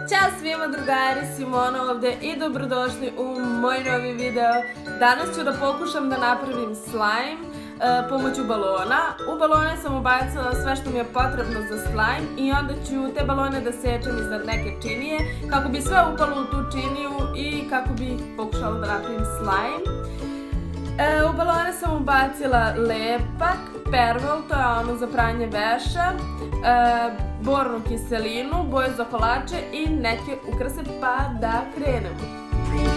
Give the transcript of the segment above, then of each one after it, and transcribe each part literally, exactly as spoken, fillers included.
Ćao svima drugari, Simona ovdje i dobrodošli u moj novi video. Danas ću da pokušam da napravim slime pomoću balona. U balone sam ubacila sve što mi je potrebno za slime i onda ću te balone da sečem iznad neke činije kako bi sve upalo u tu činiju i kako bi pokušala da napravim slime. U balone sam ubacila lepak, pervol, to je ono za pranje veša, bornu kiselinu, boje za kolače i neke ukrase, pa da krenemo.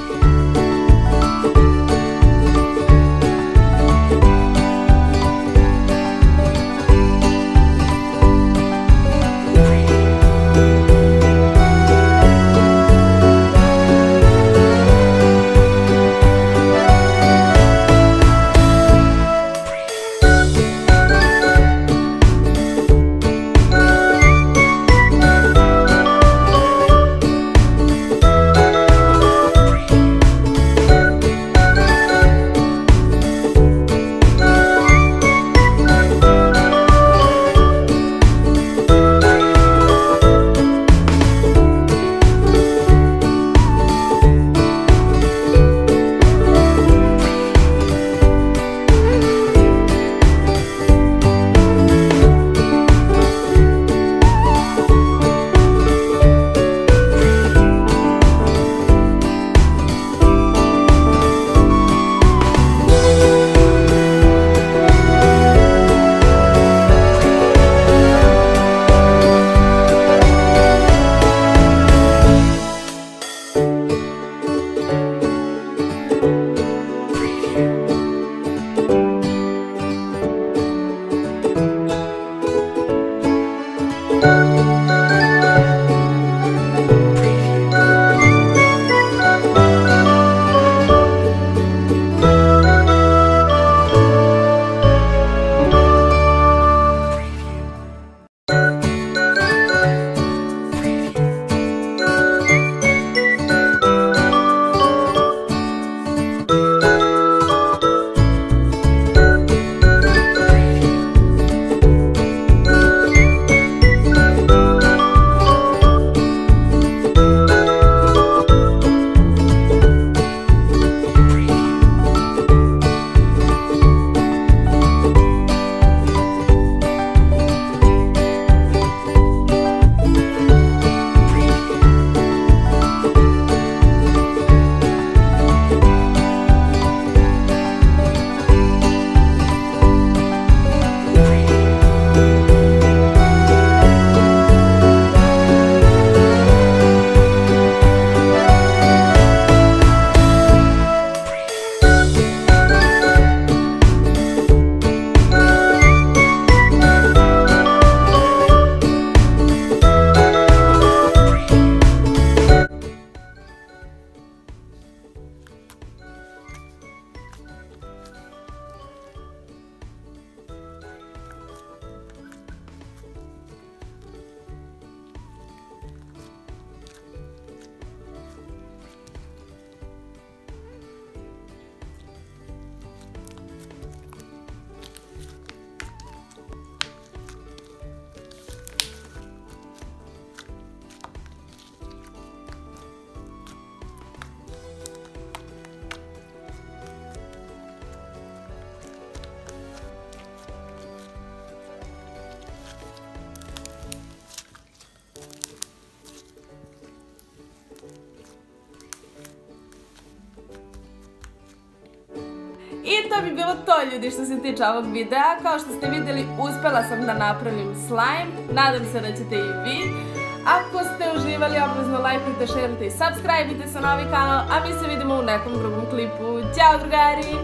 I to bi bilo to, ljudi, što se tiče ovog videa. Kao što ste vidjeli, uspjela sam da napravim slime. Nadam se da ćete i vi. Ako ste uživali, obavezno lajkujte, šerujte i subscribe-ite se na ovaj kanal, a mi se vidimo u nekom drugom klipu. Ćao drugari!